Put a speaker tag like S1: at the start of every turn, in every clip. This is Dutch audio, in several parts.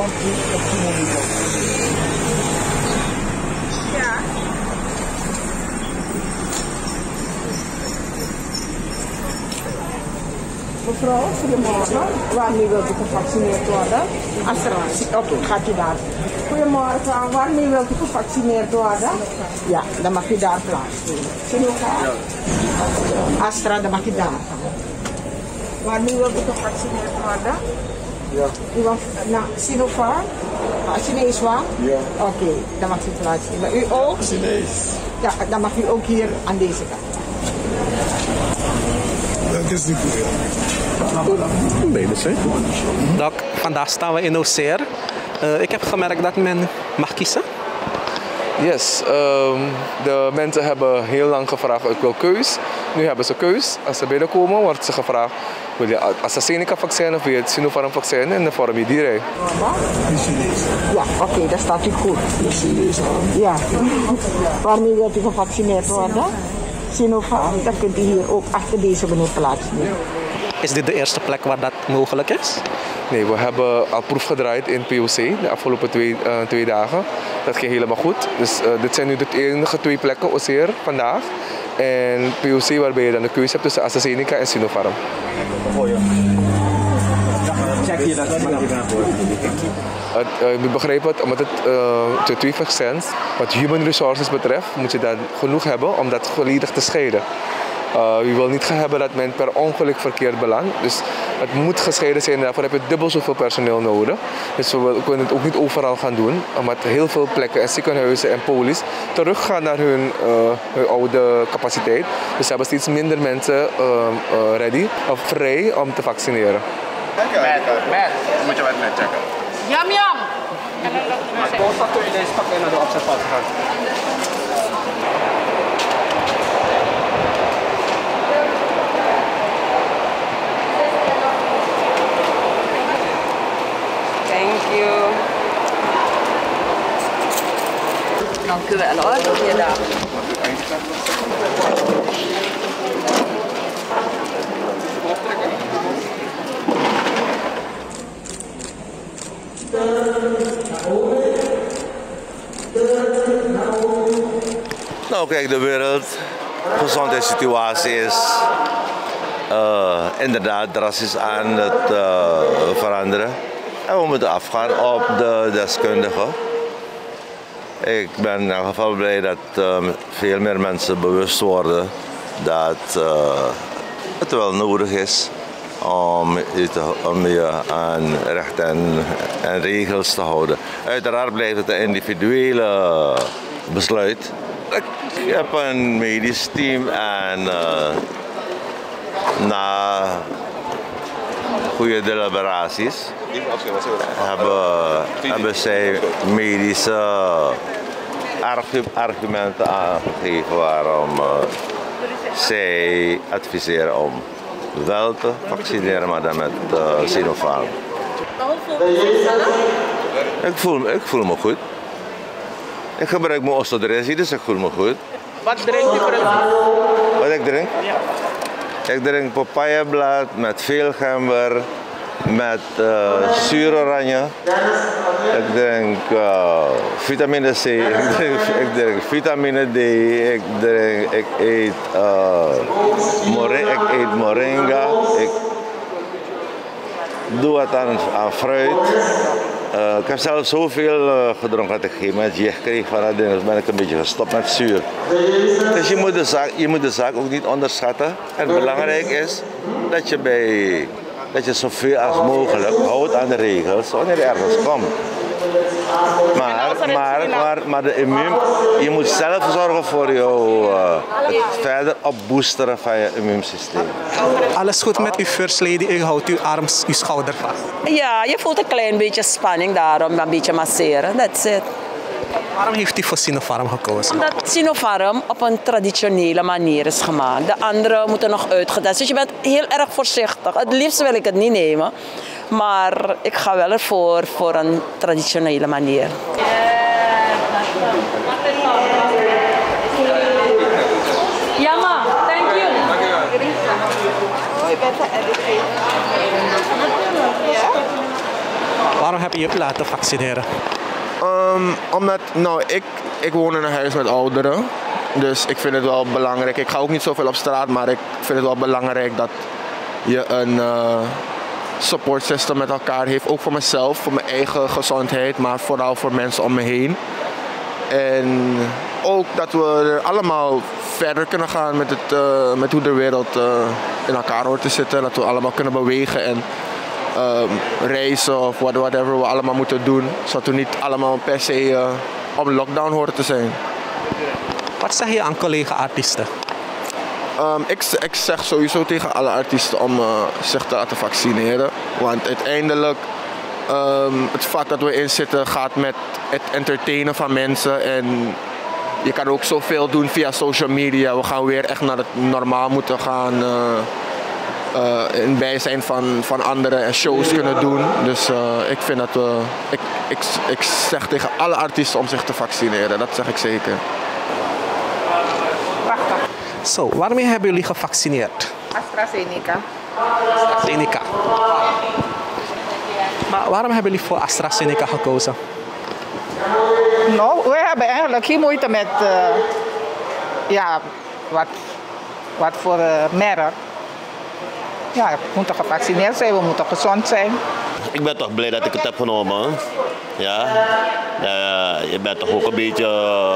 S1: Ja. Mevrouw, goedemorgen. Waarmee wilt u gevaccineerd worden? Oké, gaat u daar. Goedemorgen, waarmee wilt u gevaccineerd worden? Ja, dan mag u daar plaatsnemen. Sinopharm? Astra, dan mag u daar gaan. Waarmee wilt u gevaccineerd worden? Ja. U mag naar Sinopharm? Chinees waar? Ja. Oké, dan mag u plaatsnemen. U ook? Chinees. Ja, dan mag u ook hier aan deze kant.
S2: Dat is niet goed.
S3: Doc, vandaag staan we in Auxerre. Ik heb gemerkt dat men mag kiezen.
S4: Yes, de mensen hebben heel lang gevraagd, ik wil keus. Nu hebben ze keus. Als ze binnenkomen wordt ze gevraagd, wil je AstraZeneca-vaccin of wil je het Sinopharm-vaccin en dan vorm je die rij.
S1: Ja, oké, dat staat u goed. Ja. Waarmee wilt u gevaccineerd worden? Sinopharm, dan kunt u hier ook achter deze meneer plaatsnemen.
S3: Is dit de eerste plek waar dat mogelijk is?
S4: Nee, we hebben al proef gedraaid in POC de afgelopen twee dagen. Dat ging helemaal goed. Dus dit zijn nu de enige 2 plekken, Auxerre vandaag. En POC waarbij je dan de keuze hebt tussen AstraZeneca en Sinopharm. Ik begrijp het, omdat het 2 vaccins, wat human resources betreft, moet je dan genoeg hebben om dat volledig te scheiden. Je wil niet hebben dat men per ongeluk verkeerd belandt. Dus het moet gescheiden zijn. Daarvoor heb je dubbel zoveel personeel nodig. Dus we kunnen het ook niet overal gaan doen. Omdat heel veel plekken en ziekenhuizen en polies teruggaan naar hun oude capaciteit. Dus ze hebben steeds minder mensen ready of vrij om te vaccineren.
S5: Met. Moet je wat met checken.
S1: Yum yum!
S3: Wat kun je deze pakken naar de observatie gaan?
S6: Thank you. Dank u wel hoor. Goeiedag.
S7: Nou kijk, de wereldgezondheidssituatie is inderdaad drastisch aan het veranderen. En we moeten afgaan op de deskundigen. Ik ben in elk geval blij dat veel meer mensen bewust worden dat het wel nodig is om je aan rechten en regels te houden. Uiteraard blijft het een individuele besluit. Ik heb een medisch team en na goede deliberaties hebben zij medische argumenten aangegeven waarom zij adviseren om wel te vaccineren, maar dan met Sinopharm. Ik voel me goed. Ik gebruik mijn osteodresie, dus ik voel me goed.
S1: Wat drink je precies?
S7: Wat ik drink? Ja. Ik drink papayablad met veel gember, met zuuroranje. Ik drink vitamine C, ik drink vitamine D, ik eet moringa, ik doe wat aan fruit. Ik heb zelf zoveel gedronken dat ik geen moment jecht kreeg van dat ding, dus ben ik een beetje gestopt met zuur. Dus je moet de zaak ook niet onderschatten. En belangrijk is dat je zoveel als mogelijk houdt aan de regels wanneer je ergens komt. Maar de je moet zelf zorgen voor het verder opboosteren van je immuunsysteem.
S3: Alles goed met uw first lady? U houdt uw arm, uw schouder vast.
S6: Ja, je voelt een klein beetje spanning daarom, een beetje masseren. That's it.
S3: Waarom heeft u voor Sinopharm gekozen?
S6: Omdat Sinopharm op een traditionele manier is gemaakt. De andere moeten nog uitgetest. Dus je bent heel erg voorzichtig. Het liefst wil ik het niet nemen. Maar ik ga wel ervoor voor een traditionele manier. Ja, ma. Thank you. Oh, je bent een educator.
S3: Waarom heb je je laten vaccineren?
S2: Omdat, nou, ik woon in een huis met ouderen. Dus ik vind het wel belangrijk. Ik ga ook niet zoveel op straat, maar ik vind het wel belangrijk dat je een support system met elkaar heeft. Ook voor mezelf, voor mijn eigen gezondheid, maar vooral voor mensen om me heen. En ook dat we er allemaal verder kunnen gaan met hoe de wereld in elkaar hoort te zitten. Dat we allemaal kunnen bewegen en reizen of whatever we allemaal moeten doen. Zodat we niet allemaal per se op lockdown horen te zijn.
S3: Wat zeg je aan collega-artiesten?
S2: Ik zeg sowieso tegen alle artiesten om zich te laten vaccineren. Want uiteindelijk, het vak dat we in zitten gaat met het entertainen van mensen. En je kan ook zoveel doen via social media. We gaan weer echt naar het normaal moeten gaan. In bijzijn van anderen en shows kunnen doen. Dus ik vind dat we... Ik zeg tegen alle artiesten om zich te vaccineren. Dat zeg ik zeker.
S3: Zo, waarmee hebben jullie gevaccineerd?
S1: AstraZeneca.
S3: AstraZeneca. Maar waarom hebben jullie voor AstraZeneca gekozen?
S1: Nou, we hebben eigenlijk geen moeite met wat voor merk. Ja, we moeten gevaccineerd zijn, we moeten gezond zijn.
S8: Ik ben toch blij dat ik het heb genomen. Ja, je bent toch ook een beetje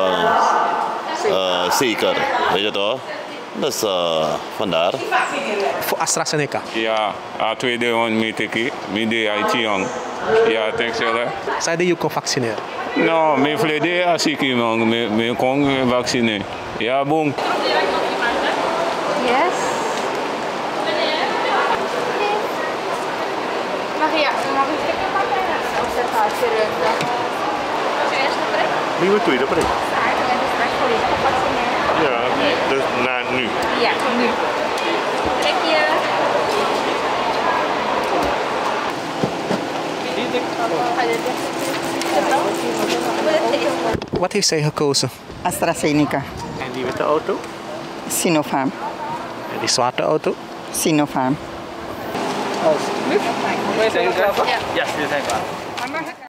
S8: zeker, weet je toch? Dus vandaar.
S3: Voor AstraZeneca?
S9: Ja, tweede one meet ik, midden uit jong. Ja, dankjewel.
S3: Zijn die ook gevaccineerd?
S9: Nou, mijn verleden als ik iemand, mijn kon vaccineren. Ja, boom.
S10: Yes. Mag ik stikken pakken? Of dat gaat terug? Als je eerst de prik?
S5: Nieuwe tweede prik.
S10: En dus straks volledig gevaccineerd.
S5: Ja, dus nu.
S10: Ja, nu. Trek je.
S3: Wat heeft zij gekozen?
S11: AstraZeneca.
S3: En die witte auto?
S11: Sinopharm.
S3: En die zwarte auto?
S11: Sinopharm.
S3: Alsjeblieft. Ja, jullie zijn klaar? Ja, jullie zijn klaar.